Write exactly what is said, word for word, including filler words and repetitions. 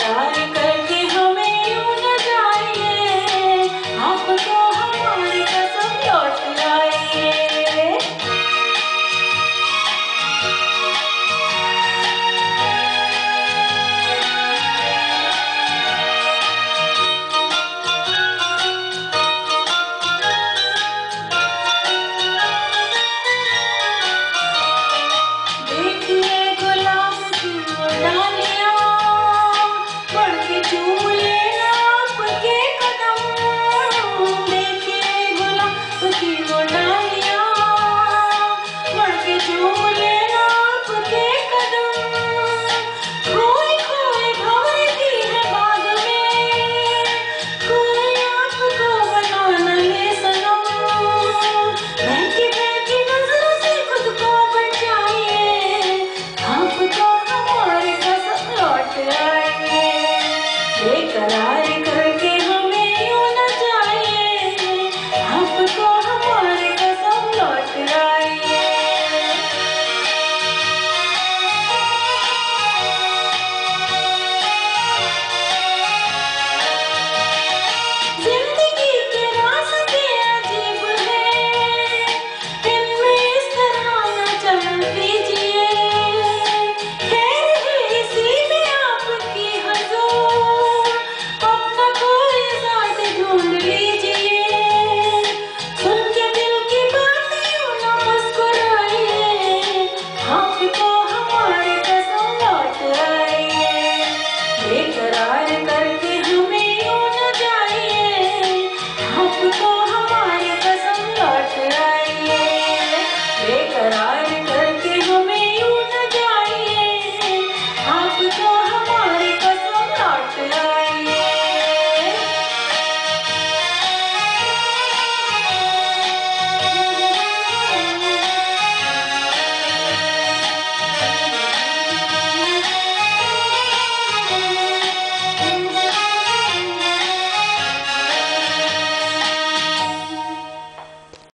बेकरार करके हमें यूं न जाइए, आपको हमारी कसम लौट आइए। देखिए गुलाब की वो डालियां, बढ़ के चूम लेना आपके कदम। देखिए गुलाब की वो डालियां, बढ़ के चूम लेना आपके कदम। खोए खोए भंवरती है बाग में, कोई आपको बना न ले सनम। बहकी बहकी नजरों से खुद को बचाइए, आपको हमारी कसम लौट आइए। बेकरार करके हमें यूं न जाइए, आपको हमारी कसम लौट आइए। जिंदगी के रास्ते अजीब हैं, इनमें इस तरह न चल दीजिए। खैर है इसी में आपकी हुजूर, अपना कोई साथ ढूंढ लीजिए। सुन के दिल की बात यूं न मुस्कुराइए, आपको हमारी कसम लौट आइए। बेकरार कर